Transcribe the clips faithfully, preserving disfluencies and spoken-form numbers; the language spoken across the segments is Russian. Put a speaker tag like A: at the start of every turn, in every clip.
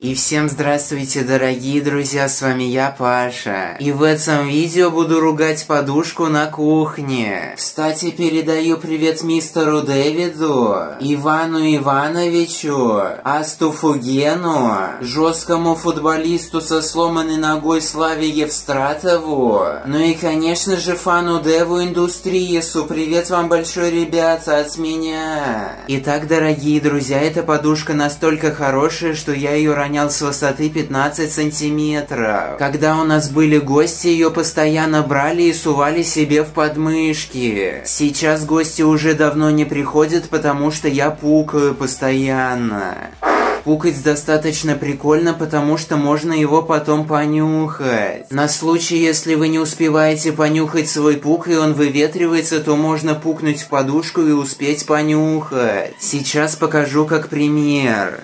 A: И всем здравствуйте, дорогие друзья, с вами я, Паша. И в этом видео буду ругать подушку на кухне. Кстати, передаю привет мистеру Дэвиду, Ивану Ивановичу, Астуфугену, жесткому футболисту со сломанной ногой Славе Евстратову, ну и, конечно же, фану Деву Индустриесу. Привет вам большой, ребята, от меня. Итак, дорогие друзья, эта подушка настолько хорошая, что я ее ранее с высоты пятнадцать сантиметров. Когда у нас были гости, ее постоянно брали и сували себе в подмышки. Сейчас гости уже давно не приходят, потому что я пукаю постоянно. Пукать достаточно прикольно, потому что можно его потом понюхать. На случай, если вы не успеваете понюхать свой пук и он выветривается, то можно пукнуть в подушку и успеть понюхать. Сейчас покажу как пример.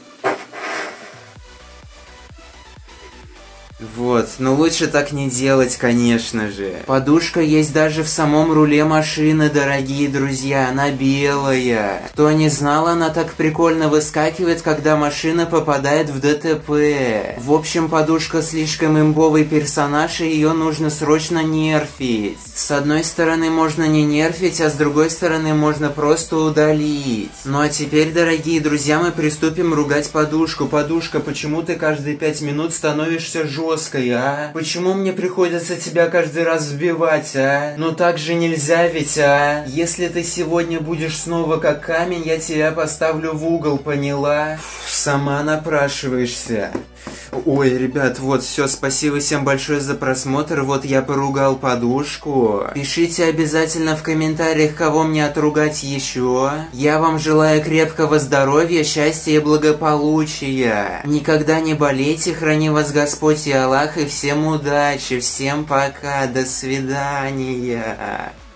A: Вот, но лучше так не делать, конечно же. Подушка есть даже в самом руле машины, дорогие друзья, она белая. Кто не знал, она так прикольно выскакивает, когда машина попадает в ДТП. В общем, подушка слишком имбовый персонаж, и ее нужно срочно нерфить. С одной стороны можно не нерфить, а с другой стороны можно просто удалить. Ну а теперь, дорогие друзья, мы приступим ругать подушку. Подушка, почему ты каждые пять минут становишься жесткой? Жесткой, а? Почему мне приходится тебя каждый раз сбивать, а? Ну так же нельзя ведь, а? Если ты сегодня будешь снова как камень, я тебя поставлю в угол, поняла? Фу, сама напрашиваешься. Ой, ребят, вот, все, спасибо всем большое за просмотр, вот я поругал подушку. Пишите обязательно в комментариях, кого мне отругать еще. Я вам желаю крепкого здоровья, счастья и благополучия. Никогда не болейте, храни вас Господь и Аллах, и всем удачи, всем пока, до свидания.